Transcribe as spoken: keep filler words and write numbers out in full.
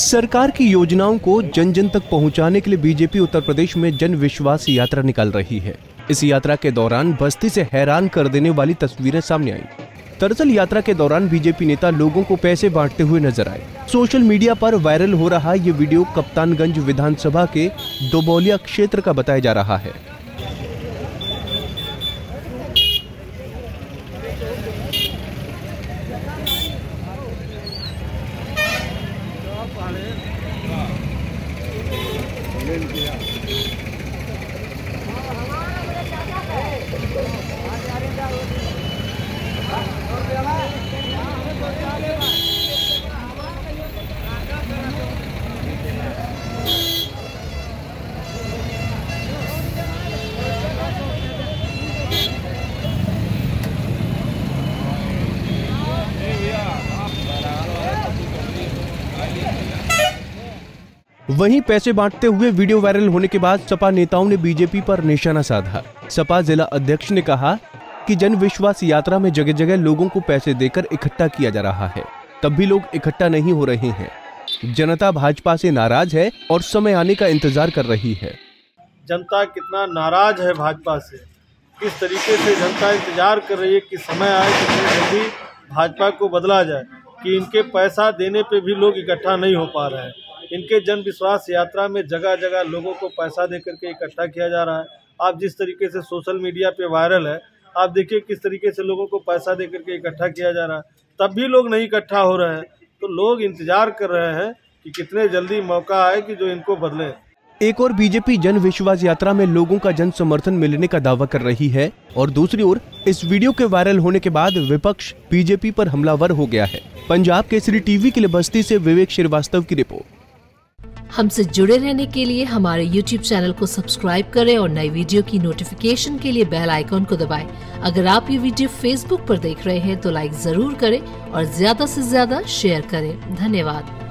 सरकार की योजनाओं को जन जन तक पहुंचाने के लिए बीजेपी उत्तर प्रदेश में जन विश्वास यात्रा निकाल रही है। इस यात्रा के दौरान बस्ती से हैरान कर देने वाली तस्वीरें सामने आई। दरअसल यात्रा के दौरान बीजेपी नेता लोगों को पैसे बांटते हुए नजर आए। सोशल मीडिया पर वायरल हो रहा ये वीडियो कप्तानगंज विधानसभा के दोबौलिया क्षेत्र का बताया जा रहा है। वहीं पैसे बांटते हुए वीडियो वायरल होने के बाद सपा नेताओं ने बीजेपी पर निशाना साधा। सपा जिला अध्यक्ष ने कहा कि जन विश्वास यात्रा में जगह जगह लोगों को पैसे देकर इकट्ठा किया जा रहा है, तब भी लोग इकट्ठा नहीं हो रहे हैं। जनता भाजपा से नाराज है और समय आने का इंतजार कर रही है। जनता कितना नाराज है भाजपा से, किस तरीके से जनता इंतजार कर रही है कि समय आए, कितनी जल्दी भाजपा को बदला जाए, कि इनके पैसा देने पे भी लोग इकट्ठा नहीं हो पा रहे हैं। इनके जन विश्वास यात्रा में जगह जगह लोगों को पैसा दे करके इकट्ठा किया जा रहा है। आप जिस तरीके से सोशल मीडिया पे वायरल है, आप देखिए किस तरीके से लोगों को पैसा दे करके इकट्ठा किया जा रहा है, तब भी लोग नहीं इकट्ठा हो रहे हैं। तो लोग इंतजार कर रहे हैं कि कितने जल्दी मौका आए कि जो इनको बदले। एक और बीजेपी जन विश्वास यात्रा में लोगों का जन समर्थन मिलने का दावा कर रही है और दूसरी ओर इस वीडियो के वायरल होने के बाद विपक्ष बीजेपी पर हमलावर हो गया है। पंजाब केसरी टीवी के लिए बस्ती से विवेक श्रीवास्तव की रिपोर्ट। हमसे जुड़े रहने के लिए हमारे यूट्यूब चैनल को सब्सक्राइब करें और नई वीडियो की नोटिफिकेशन के लिए बेल आइकॉन को दबाएं। अगर आप ये वीडियो फेसबुक पर देख रहे हैं तो लाइक जरूर करें और ज्यादा से ज्यादा शेयर करें। धन्यवाद।